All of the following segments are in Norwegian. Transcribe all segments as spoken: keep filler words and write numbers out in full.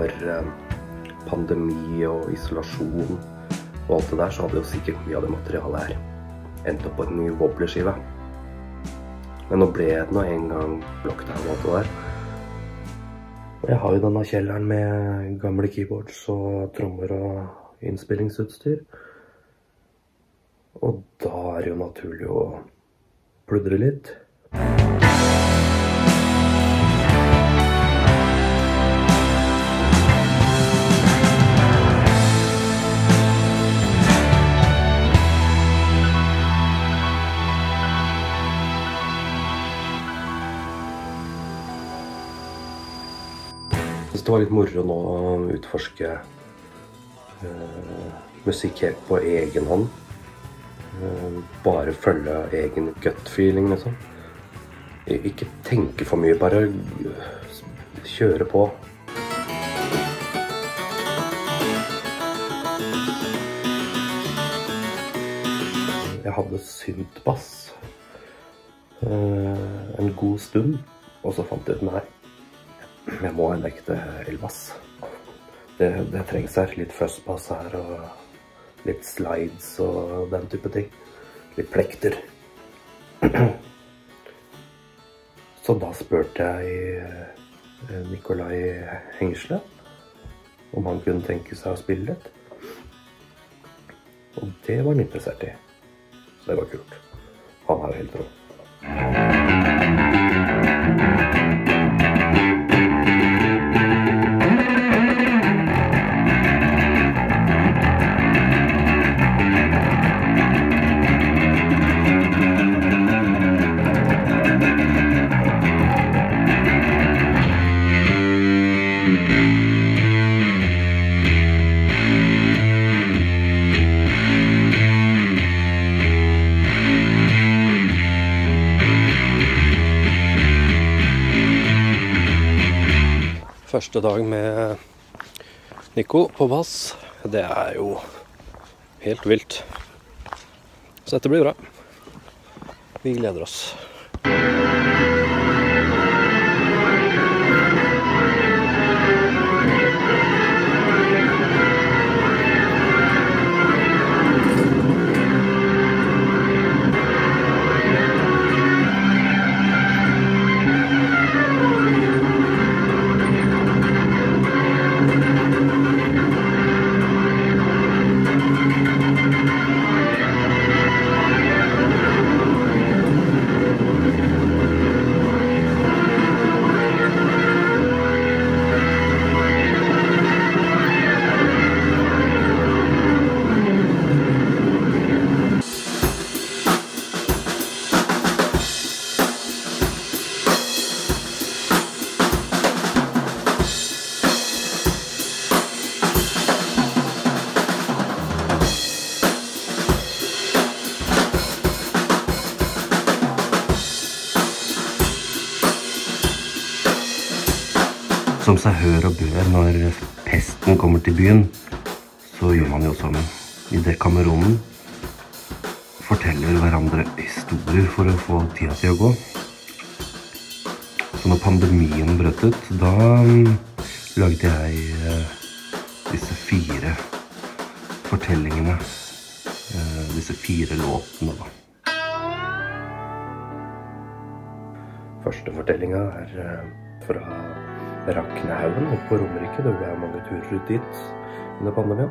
for pandemi og isolasjon og alt det der, så hadde jo sikkert mye av det materialet her endt opp på en ny wobblerskive. Men nå ble det nå en gang lockdown og alt det der. Og jeg har jo denne kjelleren med gamle keyboards og trommer og innspillingsutstyr. Og da er det jo naturlig å pludre litt. Det var litt moro nå å utforske uh, musikk helt på egen hånd. Uh, bare følge egen gut-feeling, liksom. Ikke tenke for mye, bare kjøre på. Jeg hadde syntbass uh, en god stund, og så fant jeg ut nei. Jeg må ha en ekte elbass. Det, det trengs her. Litt fuzzbass her, og litt slides og den type ting. Litt plekter. Så da spurte jeg Nikolai Hængsle om han kunne tenke seg å spille litt. Og det var han interessert i. Så det var kult. Han er jo helt rå. Første dag med Nico på bass, det er jo helt vilt. Så dette blir bra. Vi gleder oss. Som seg hør og bør når pesten kommer til byen, så gjør man jo sammen. I Dekameronen forteller hverandre historier for å få tida til å gå. Så når pandemien brøt ut, da lagde jeg uh, disse fire fortellingene, uh, disse fire låtene da. Første fortellinga er uh, fra Raknehaugen oppe på Romerike. Det ble mange turer ut dit under pandemien.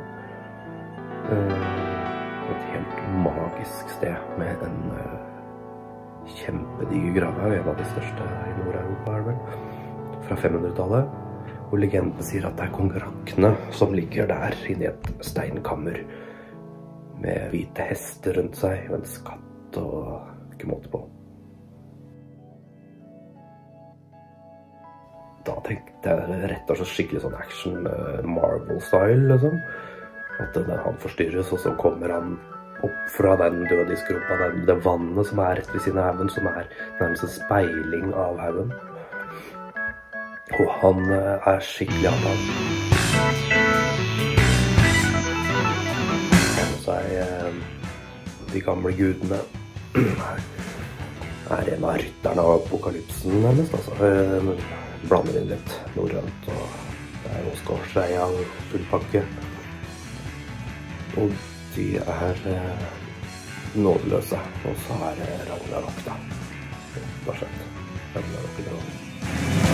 Et helt magisk sted med en kjempediger gravhaug, en av de største i Nord-Europa, er det vel, fra femhundretallet. Og legenden sier at det er kong Rakne som ligger der inne i et steinkammer med hvite hester rundt seg og en skatt og ikke måte på. Da tenkte jeg rett og slett skikkelig sånn action Marvel-style, liksom. At det, han forstyrres, og så kommer han opp fra den dødisgropa, det, det vannet som er rett ved siden av haugen, som er nærmest en speiling av haugen. Og han er skikkelig annet. Så er de gamle gudene er en av rytterne av apokalypsen nærmest, altså. Blander inn litt norrønt og ja. Det er jo Skårsreia full pakke. Og de er eh, nådeløse. Og så er det Ragnarok da. Bare slett. Ragnarok i dag.